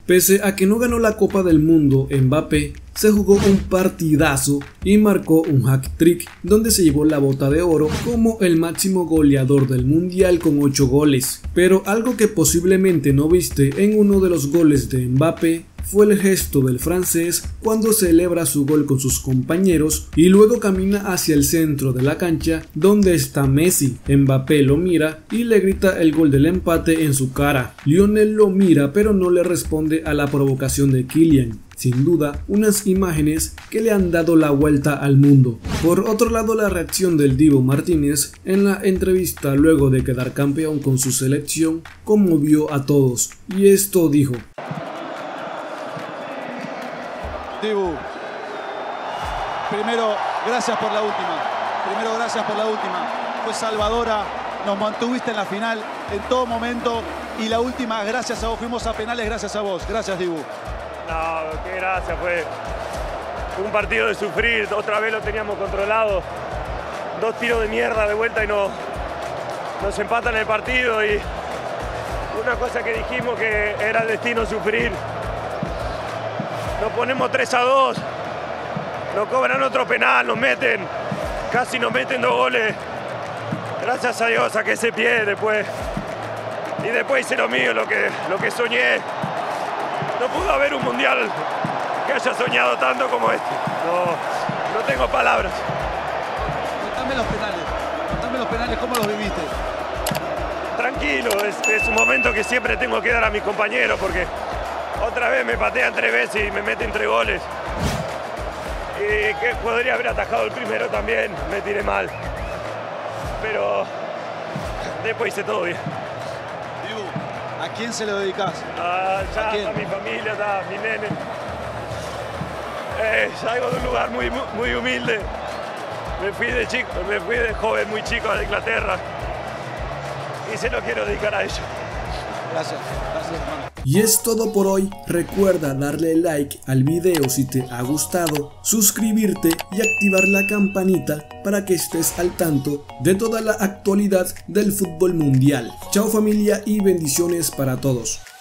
Pese a que no ganó la Copa del Mundo, Mbappé se jugó un partidazo y marcó un hat-trick donde se llevó la bota de oro como el máximo goleador del mundial con 8 goles. Pero algo que posiblemente no viste en uno de los goles de Mbappé fue el gesto del francés cuando celebra su gol con sus compañeros y luego camina hacia el centro de la cancha donde está Messi. Mbappé lo mira y le grita el gol del empate en su cara. Lionel lo mira pero no le responde a la provocación de Kylian. Sin duda, unas imágenes que le han dado la vuelta al mundo. Por otro lado, la reacción del Dibu Martínez en la entrevista luego de quedar campeón con su selección conmovió a todos y esto dijo: Dibu, primero, gracias por la última. Fue salvadora, nos mantuviste en la final en todo momento y la última, gracias a vos. Fuimos a penales gracias a vos. Gracias, Dibu. No, qué gracia, fue un partido de sufrir, otra vez lo teníamos controlado. 2 tiros de mierda de vuelta y nos empatan el partido y una cosa que dijimos que era el destino sufrir. Nos ponemos 3-2, nos cobran otro penal, casi nos meten 2 goles. Gracias a Dios saqué ese pie después. Y después hice lo mío, lo que soñé. No pudo haber un mundial que haya soñado tanto como este. No tengo palabras. Contame los penales, ¿cómo los viviste? Tranquilo, es un momento que siempre tengo que dar a mis compañeros porque otra vez me patean 3 veces y me meten 3 goles. Y que podría haber atajado el primero también, me tiré mal. Pero después hice todo bien. ¿A quién se lo dedicás? A mi familia, a mi nene. Salgo de un lugar muy humilde. Me fui de joven, muy chico a Inglaterra. Y se lo quiero dedicar a ellos. Gracias, hermano. Y es todo por hoy. Recuerda darle like al video si te ha gustado, suscribirte y activar la campanita para que estés al tanto de toda la actualidad del fútbol mundial. Chao familia y bendiciones para todos.